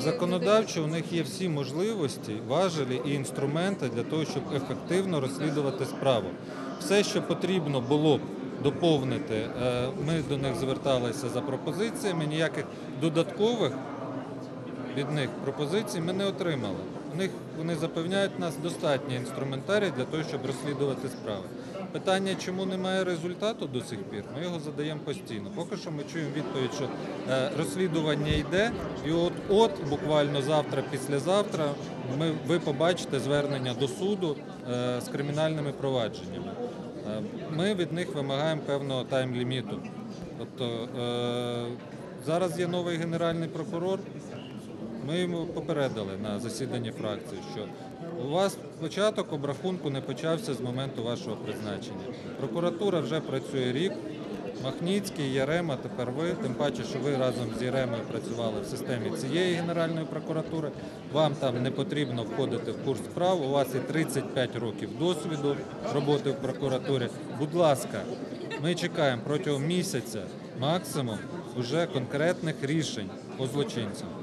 законодавчо у них є всі можливості, важелі і інструменти для того, щоб ефективно розслідувати справу. Все, що потрібно було б доповнити, ми до них зверталися за пропозиціями, ніяких додаткових від них пропозицій ми не отримали. Вони запевняють нас достатньо інструментарій для того, щоб розслідувати справи. Питання, чому немає результату до сих пір, ми його задаємо постійно. Поки що ми чуємо відповідь, що розслідування йде, і от буквально завтра, післязавтра ви побачите звернення до суду з кримінальними провадженнями. Ми від них вимагаємо певного тайм-ліміту. Тобто зараз є новий генеральний прокурор. Ми йому попередили на засіданні фракції, що у вас початок обрахунку не почався з моменту вашого призначення. Прокуратура вже працює рік, Махніцький, Ярема, тепер ви, тим паче, що ви разом з Яремою працювали в системі цієї Генеральної прокуратури, вам там не потрібно входити в курс справ, у вас є 35 років досвіду роботи в прокуратурі. Будь ласка, ми чекаємо протягом місяця максимум вже конкретних рішень по злочинцям.